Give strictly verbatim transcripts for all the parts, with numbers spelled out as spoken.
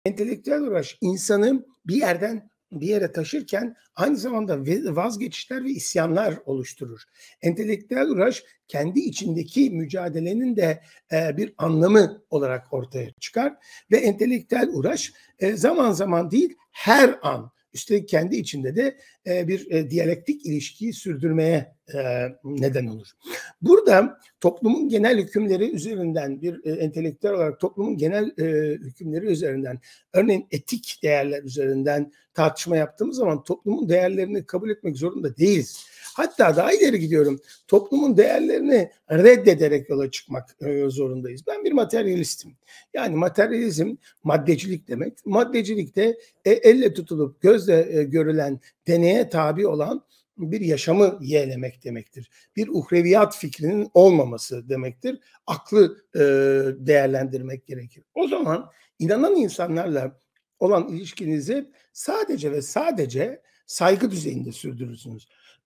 Entelektüel uğraş insanı bir yerden bir yere taşırken aynı zamanda ve vazgeçişler ve isyanlar oluşturur. Entelektüel uğraş kendi içindeki mücadelenin de, eee, bir anlamı olarak ortaya çıkar ve entelektüel uğraş, eee, zaman zaman değil, her an, üstelik kendi içinde de, eee, bir, eee, diyalektik ilişkiyi sürdürmeye, eee, neden olur. Burada toplumun genel hükümleri üzerinden bir, eee, entelektüel olarak toplumun genel, eee, hükümleri üzerinden, örneğin etik değerler üzerinden tartışma yaptığımız zaman toplumun değerlerini kabul etmek zorunda değiliz. Hatta daha ileri gidiyorum, toplumun değerlerini reddederek yola çıkmak, eee, zorundayız. Ben bir materyalistim. Yani materyalizm maddecilik demek. Maddecilik de e elle tutulup gözle, eee, görülen, deneye tabi olan bir yaşamı yeğlemek demektir. Bir uhreviyat fikrinin olmaması demektir. Aklı, eee, değerlendirmek gerekir. O zaman inanan insanlarla olan ilişkinizi sadece ve sadece saygı düzeyinde sürdürürsünüz.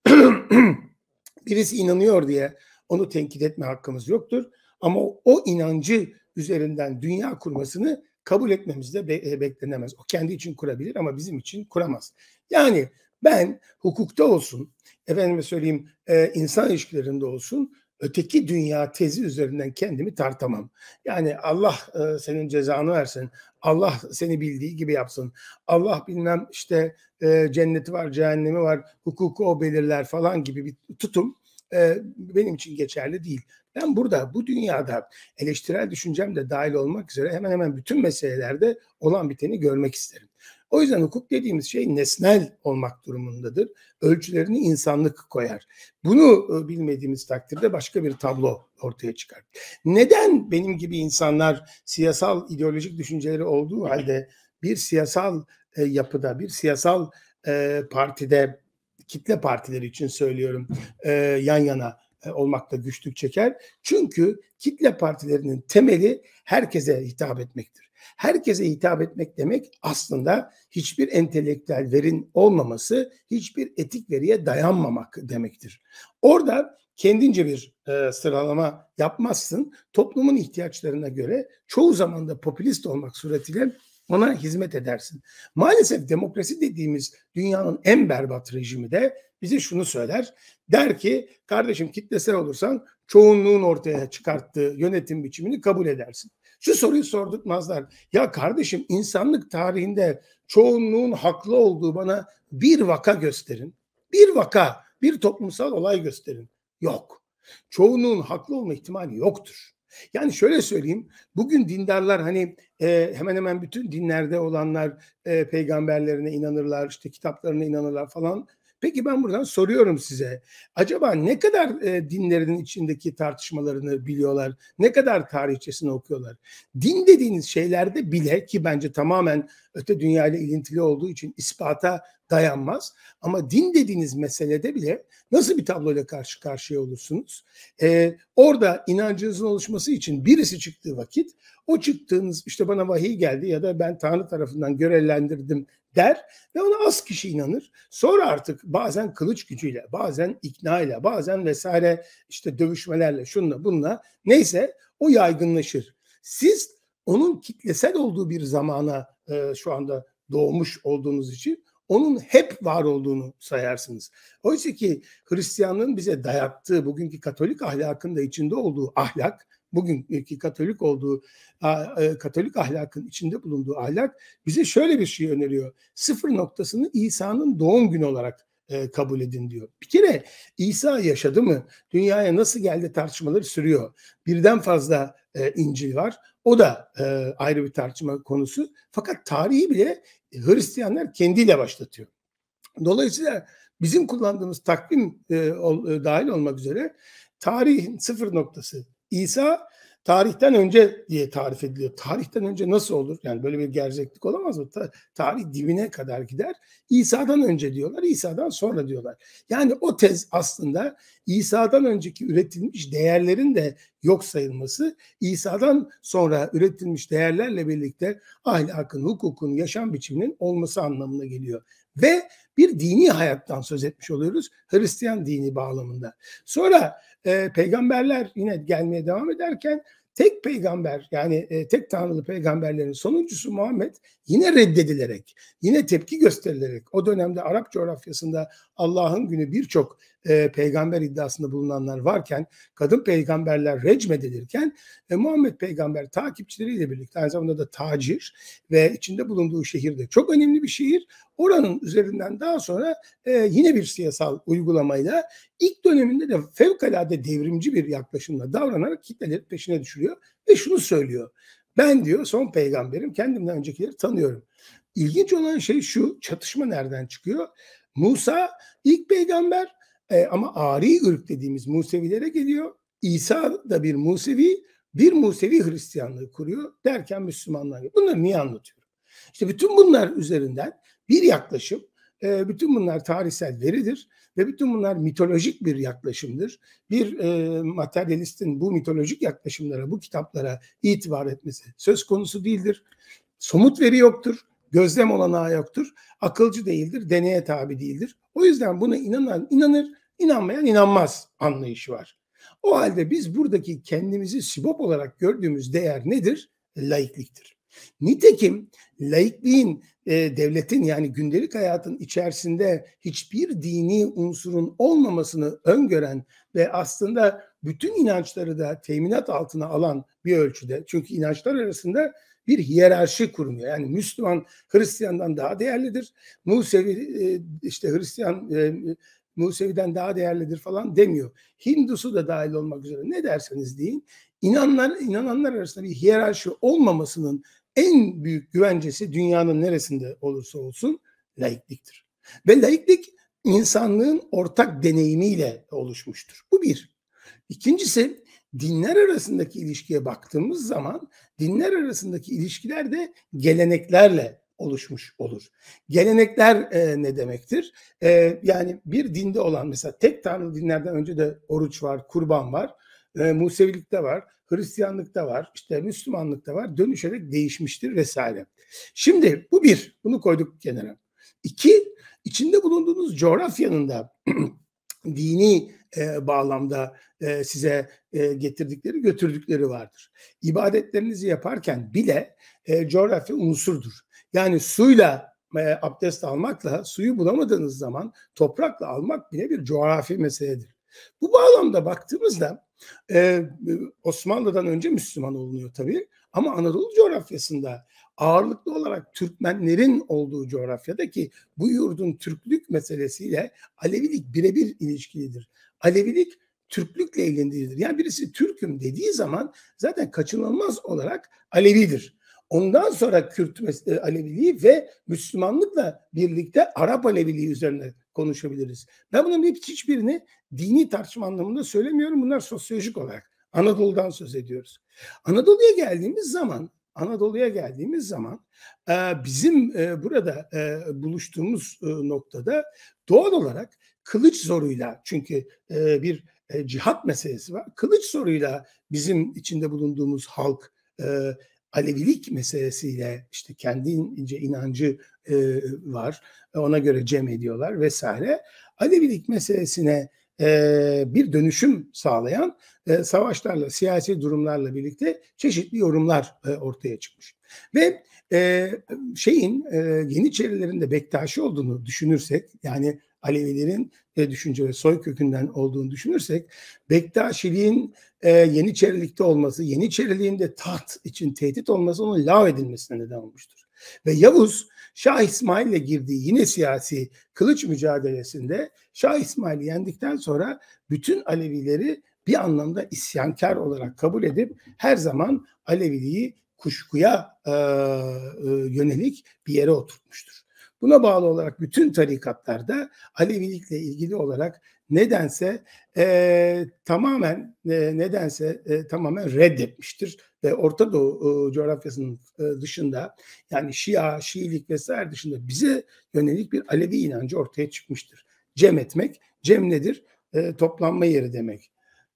Birisi inanıyor diye onu tenkit etme hakkımız yoktur ama o, o inancı üzerinden dünya kurmasını kabul etmemiz de be, e, beklenemez. O kendi için kurabilir ama bizim için kuramaz. Yani ben hukukta olsun, efendime söyleyeyim e, insan ilişkilerinde olsun, öteki dünya tezi üzerinden kendimi tartamam. Yani Allah e, senin cezanı versin, Allah seni bildiği gibi yapsın, Allah bilmem işte e, cenneti var, cehennemi var, hukuku o belirler falan gibi bir tutum e, benim için geçerli değil. Ben burada, bu dünyada eleştirel düşüncem de dahil olmak üzere hemen hemen bütün meselelerde olan biteni görmek isterim. O yüzden hukuk dediğimiz şey nesnel olmak durumundadır. Ölçülerini insanlık koyar. Bunu e, bilmediğimiz takdirde başka bir tablo ortaya çıkar. Neden benim gibi insanlar siyasal ideolojik düşünceleri olduğu halde bir siyasal e, yapıda, bir siyasal e, partide, kitle partileri için söylüyorum, e, yan yana e, olmakta güçlük çeker? Çünkü kitle partilerinin temeli herkese hitap etmektir. Herkese hitap etmek demek aslında hiçbir entelektüel verin olmaması, hiçbir etik veriye dayanmamak demektir. Orada kendince bir e, sıralama yapmazsın. Toplumun ihtiyaçlarına göre çoğu zaman da popülist olmak suretiyle ona hizmet edersin. Maalesef demokrasi dediğimiz dünyanın en berbat rejimi de bize şunu söyler. Der ki kardeşim kitlesel olursan çoğunluğun ortaya çıkarttığı yönetim biçimini kabul edersin. Şu soruyu sordurtmazlar. Ya kardeşim insanlık tarihinde çoğunluğun haklı olduğu bana bir vaka gösterin. Bir vaka, bir toplumsal olay gösterin. Yok. Çoğunluğun haklı olma ihtimali yoktur. Yani şöyle söyleyeyim, bugün dindarlar hani e, hemen hemen bütün dinlerde olanlar e, peygamberlerine inanırlar, işte kitaplarına inanırlar falan. Peki ben buradan soruyorum size. Acaba ne kadar e, dinlerinin içindeki tartışmalarını biliyorlar? Ne kadar tarihçesini okuyorlar? Din dediğiniz şeylerde bile ki bence tamamen öte dünyayla ilintili olduğu için ispata dayanmaz. Ama din dediğiniz meselede bile nasıl bir tabloyla karşı karşıya olursunuz? Ee, orada inancınızın oluşması için birisi çıktığı vakit o çıktığınız işte bana vahiy geldi ya da ben Tanrı tarafından görevlendirdim der ve ona az kişi inanır. Sonra artık bazen kılıç gücüyle, bazen ikna ile, bazen vesaire işte dövüşmelerle, şunla bununla neyse o yaygınlaşır. Siz onun kitlesel olduğu bir zamana e, şu anda doğmuş olduğunuz için onun hep var olduğunu sayarsınız. Oysa ki Hristiyanlığın bize dayattığı, bugünkü Katolik ahlakın da içinde olduğu ahlak, bugünkü Katolik olduğu, Katolik ahlakın içinde bulunduğu ahlak bize şöyle bir şey öneriyor. Sıfır noktasını İsa'nın doğum günü olarak e, kabul edin diyor. Bir kere İsa yaşadı mı? Dünyaya nasıl geldi tartışmaları sürüyor. Birden fazla e, İncil var. O da e, ayrı bir tartışma konusu. Fakat tarihi bile Hristiyanlar kendiyle başlatıyor. Dolayısıyla bizim kullandığımız takvim e, ol, e, dahil olmak üzere tarihin sıfır noktası İsa tarihten önce diye tarif ediliyor. Tarihten önce nasıl olur? Yani böyle bir gerzeklik olamaz mı? Ta, tarih dibine kadar gider. İsa'dan önce diyorlar, İsa'dan sonra diyorlar. Yani o tez aslında İsa'dan önceki üretilmiş değerlerin de yok sayılması, İsa'dan sonra üretilmiş değerlerle birlikte ahlakın, hukukun, yaşam biçiminin olması anlamına geliyor. Ve bir dini hayattan söz etmiş oluyoruz Hristiyan dini bağlamında. Sonra e, peygamberler yine gelmeye devam ederken tek peygamber yani e, tek tanrılı peygamberlerin sonuncusu Muhammed yine reddedilerek, yine tepki gösterilerek o dönemde Arap coğrafyasında Allah'ın günü birçok e, peygamber iddiasında bulunanlar varken, kadın peygamberler recmedilirken e, Muhammed peygamber takipçileriyle birlikte aynı zamanda da tacir ve içinde bulunduğu şehirde çok önemli bir şehir. Oranın üzerinden daha sonra e, yine bir siyasal uygulamayla ilk döneminde de fevkalade devrimci bir yaklaşımla davranarak kitleleri peşine düşürüyor ve şunu söylüyor. Ben diyor son peygamberim, kendimden öncekileri tanıyorum. İlginç olan şey şu, çatışma nereden çıkıyor? Musa ilk peygamber e, ama Ari ırk dediğimiz Musevilere geliyor. İsa da bir Musevi, bir Musevi Hristiyanlığı kuruyor derken Müslümanlar. Bunları niye anlatıyorum? İşte bütün bunlar üzerinden bir yaklaşım, e, bütün bunlar tarihsel veridir ve bütün bunlar mitolojik bir yaklaşımdır. Bir e, materyalistin bu mitolojik yaklaşımlara, bu kitaplara itibar etmesi söz konusu değildir. Somut veri yoktur, gözlem olanağı yoktur, akılcı değildir, deneye tabi değildir. O yüzden buna inanan inanır, inanmayan inanmaz anlayışı var. O halde biz buradaki kendimizi sibop olarak gördüğümüz değer nedir? Laikliktir. Nitekim laikliğin e, devletin yani gündelik hayatın içerisinde hiçbir dini unsurun olmamasını öngören ve aslında bütün inançları da teminat altına alan bir ölçüde, çünkü inançlar arasında bir hiyerarşi kurmuyor. Yani Müslüman Hristiyan'dan daha değerlidir. Musevi e, işte Hristiyan e, Musevi'den daha değerlidir falan demiyor. Hindusu da dahil olmak üzere ne derseniz deyin. İnananlar, inananlar arasında bir hiyerarşi olmamasının en büyük güvencesi dünyanın neresinde olursa olsun laikliktir. Ve laiklik insanlığın ortak deneyimiyle oluşmuştur. Bu bir. İkincisi, dinler arasındaki ilişkiye baktığımız zaman dinler arasındaki ilişkiler de geleneklerle oluşmuş olur. Gelenekler e, ne demektir? E, yani bir dinde olan, mesela tek tanrılı dinlerden önce de oruç var, kurban var, e, Musevilikte var, Hristiyanlıkta var, işte Müslümanlıkta var, dönüşerek değişmiştir vesaire. Şimdi bu bir, bunu koyduk kenara. İki, içinde bulunduğunuz coğrafyanın da dini e, bağlamda e, size e, getirdikleri, götürdükleri vardır. İbadetlerinizi yaparken bile e, coğrafya unsurdur. Yani suyla e, abdest almakla, suyu bulamadığınız zaman toprakla almak bile bir coğrafi meseledir. Bu bağlamda baktığımızda e, Osmanlı'dan önce Müslüman olunuyor tabii, ama Anadolu coğrafyasında ağırlıklı olarak Türkmenlerin olduğu coğrafyada, ki bu yurdun Türklük meselesiyle Alevilik birebir ilişkilidir. Alevilik Türklükle ilgilidir. Yani birisi Türk'üm dediği zaman zaten kaçınılmaz olarak Alevidir. Ondan sonra Kürt Aleviliği ve Müslümanlıkla birlikte Arap Aleviliği üzerine konuşabiliriz. Ben bunun hiçbirini dini tartışma anlamında söylemiyorum. Bunlar sosyolojik olarak Anadolu'dan söz ediyoruz. Anadolu'ya geldiğimiz zaman Anadolu'ya geldiğimiz zaman bizim burada buluştuğumuz noktada doğal olarak kılıç zoruyla, çünkü bir cihat meselesi var. Kılıç zoruyla bizim içinde bulunduğumuz halk Alevilik meselesiyle, işte kendince inancı var, ona göre cem ediyorlar vesaire. Alevilik meselesine bir dönüşüm sağlayan savaşlarla, siyasi durumlarla birlikte çeşitli yorumlar ortaya çıkmış. Ve şeyin Yeniçerilerin de Bektaşi olduğunu düşünürsek, yani Alevilerin düşünce ve soy kökünden olduğunu düşünürsek, Bektaşiliğin Yeniçerilikte olması, Yeniçeriliğin de taht için tehdit olması onun lağvedilmesine neden olmuştur. Ve Yavuz, Şah İsmail'le girdiği yine siyasi kılıç mücadelesinde Şah İsmail'i yendikten sonra bütün Alevileri bir anlamda isyankar olarak kabul edip her zaman Aleviliği kuşkuya e, e, yönelik bir yere oturtmuştur. Buna bağlı olarak bütün tarikatlarda Alevilikle ilgili olarak nedense e, tamamen e, nedense e, tamamen reddetmiştir ve Orta Doğu e, coğrafyasının e, dışında, yani Şia, Şiilik vesaire dışında bize yönelik bir Alevi inancı ortaya çıkmıştır. Cem etmek, cem nedir? E, toplanma yeri demek.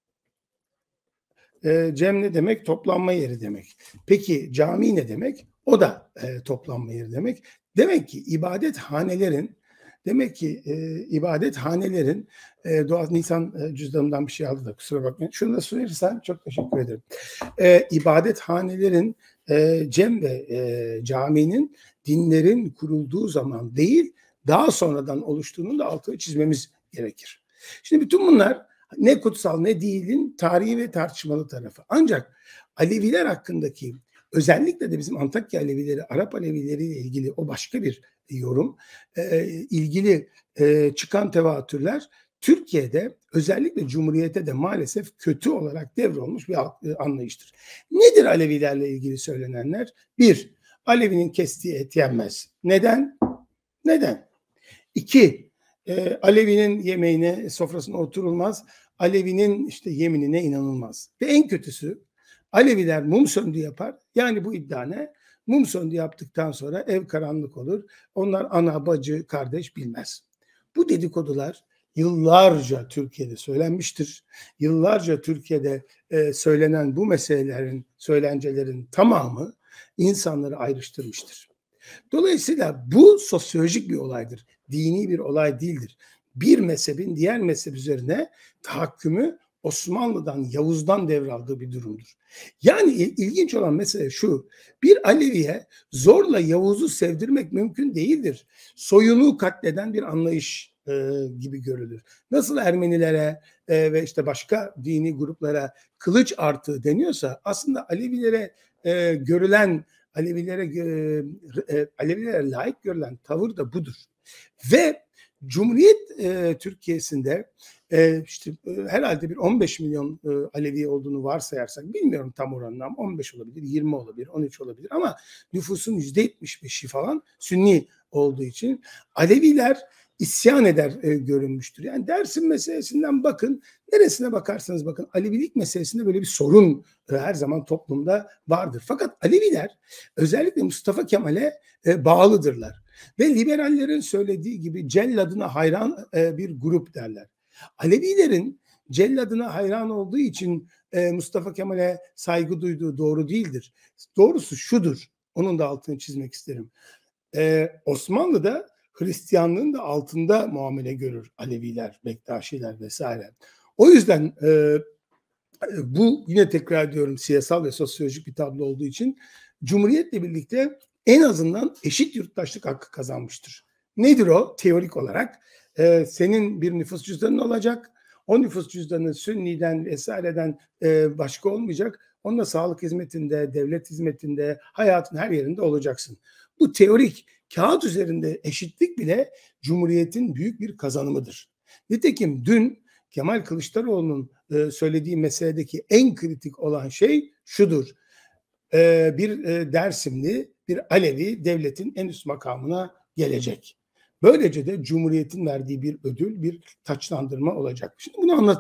E, cem ne demek? Toplanma yeri demek. Peki cami ne demek? O da e, toplanma yeri demek. Demek ki ibadethanelerin Demek ki e, ibadethanelerin e, Doğa Nisan e, cüzdanımdan bir şey aldı da kusura bakmayın. Şunu da söylersen çok teşekkür ederim. E, ibadethanelerin e, cem ve e, caminin dinlerin kurulduğu zaman değil, daha sonradan oluştuğunun da altını çizmemiz gerekir. Şimdi bütün bunlar ne kutsal ne değilin tarihi ve tartışmalı tarafı. Ancak Aleviler hakkındaki, özellikle de bizim Antakya Alevileri, Arap Alevileri ile ilgili o başka bir yorum, e, ilgili e, çıkan tevatürler Türkiye'de, özellikle Cumhuriyet'te de maalesef kötü olarak devrolmuş bir anlayıştır. Nedir Alevilerle ilgili söylenenler? Bir, Alevinin kestiği et yenmez. Neden? Neden? İki, e, Alevinin yemeğine, sofrasına oturulmaz. Alevinin işte yeminine inanılmaz. Ve en kötüsü, Aleviler mum söndü yapar. Yani bu iddia ne? Mum söndü yaptıktan sonra ev karanlık olur. Onlar ana, bacı, kardeş bilmez. Bu dedikodular yıllarca Türkiye'de söylenmiştir. Yıllarca Türkiye'de e, söylenen bu meselelerin, söylencelerin tamamı insanları ayrıştırmıştır. Dolayısıyla bu sosyolojik bir olaydır. Dini bir olay değildir. Bir mezhebin diğer mezhep üzerine tahakkümü Osmanlı'dan, Yavuz'dan devraldığı bir durumdur. Yani ilginç olan mesele şu: bir Alevi'ye zorla Yavuz'u sevdirmek mümkün değildir. Soyunu katleden bir anlayış e, gibi görülür. Nasıl Ermenilere e, ve işte başka dini gruplara kılıç artığı deniyorsa, aslında Alevilere e, görülen Alevilere e, Alevilere layık görülen tavır da budur. Ve Cumhuriyet e, Türkiye'sinde e, işte e, herhalde bir on beş milyon e, Alevi olduğunu varsayarsak, bilmiyorum tam oranını, ama on beş olabilir, yirmi olabilir, on üç olabilir, ama nüfusun yüzde yetmiş beşi falan Sünni olduğu için Aleviler isyan eder e, görünmüştür. Yani Dersim meselesinden bakın, neresine bakarsanız bakın, Alevilik meselesinde böyle bir sorun e, her zaman toplumda vardır. Fakat Aleviler özellikle Mustafa Kemal'e e, bağlıdırlar. Ve liberallerin söylediği gibi celladına hayran e, bir grup derler. Alevilerin celladına hayran olduğu için e, Mustafa Kemal'e saygı duyduğu doğru değildir. Doğrusu şudur, onun da altını çizmek isterim. E, Osmanlı'da Hristiyanlığın da altında muamele görür Aleviler, Bektaşiler vesaire. O yüzden e, bu, yine tekrar ediyorum, siyasal ve sosyolojik bir tablo olduğu için Cumhuriyet'le birlikte en azından eşit yurttaşlık hakkı kazanmıştır. Nedir o? Teorik olarak e, senin bir nüfus cüzdanın olacak. O nüfus cüzdanı Sünni'den vesaireden e, başka olmayacak. Onunla sağlık hizmetinde, devlet hizmetinde, hayatın her yerinde olacaksın. Bu teorik, kağıt üzerinde eşitlik bile Cumhuriyet'in büyük bir kazanımıdır. Nitekim dün Kemal Kılıçdaroğlu'nun e, söylediği meseledeki en kritik olan şey şudur: e, bir e, Dersimli, bir Alevi devletin en üst makamına gelecek. Böylece de Cumhuriyet'in verdiği bir ödül, bir taçlandırma olacak. Şimdi bunu anlat.